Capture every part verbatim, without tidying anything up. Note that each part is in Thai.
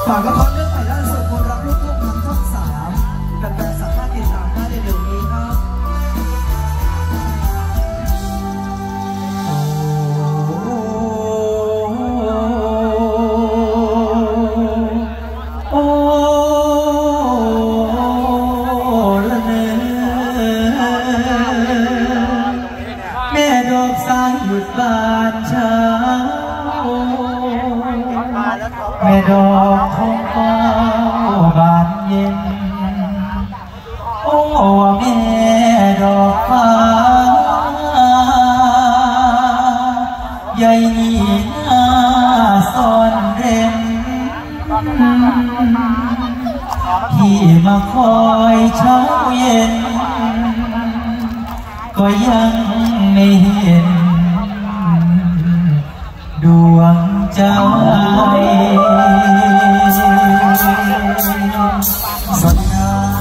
ฝากละครเรื่องใหม่ล่าสุดคนรักลูกทุ่งทางช่องสามกันแฟนสามารถติดตามได้ในเร็วนี้ครับหยุดบานเช้าแม่ดอกของฟ้าบานเย็นโอ้แม่ดอกฟ้าใหญ่นี่หน้าซ่อนเร้นที่มาคอยเช้าเย็นก็ยังไม่เห็นดวงใจสดง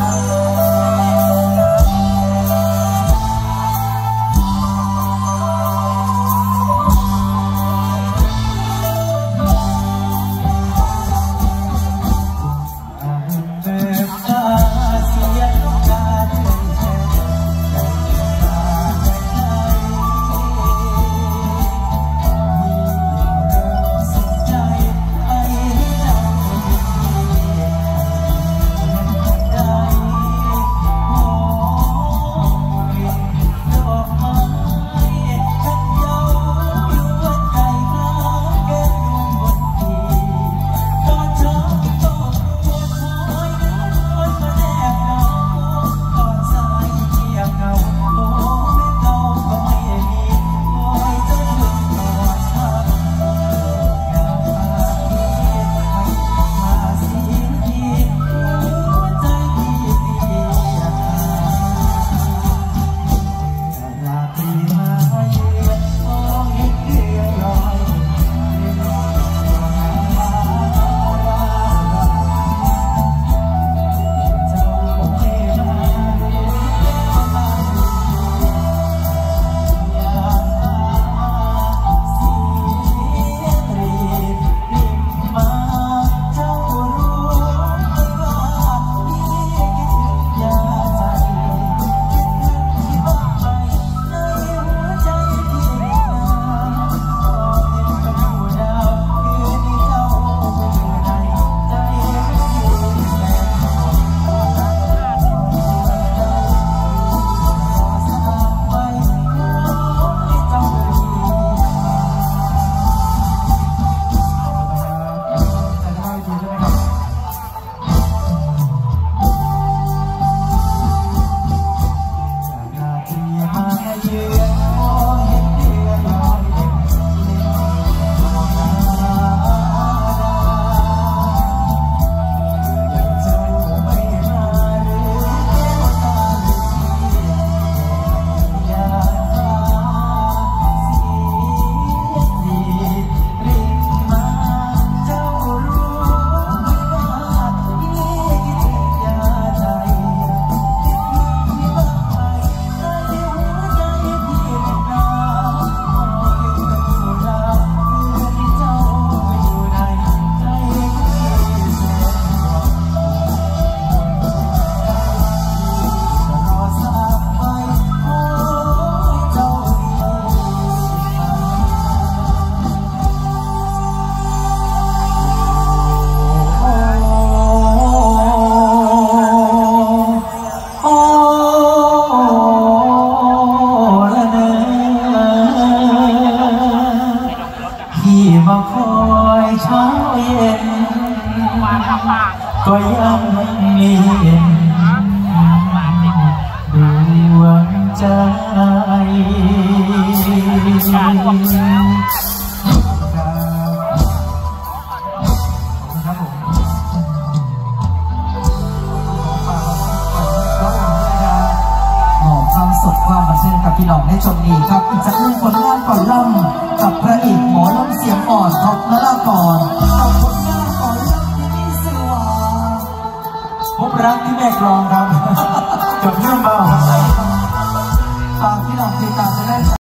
มาคอยเช้าเย็นก็ยังมีเห็นดวงใจความสดความบันเทิงกับพี่น้องได้ชมดีครับอีกจากหนึ่งผลงานก่อนล่ำกับพระเอกหมอลำเสียงอ่อนท็อปนราพรกับผลงานก่อนล่ำที่มีชื่อว่าพบรักที่แม่กลองครับ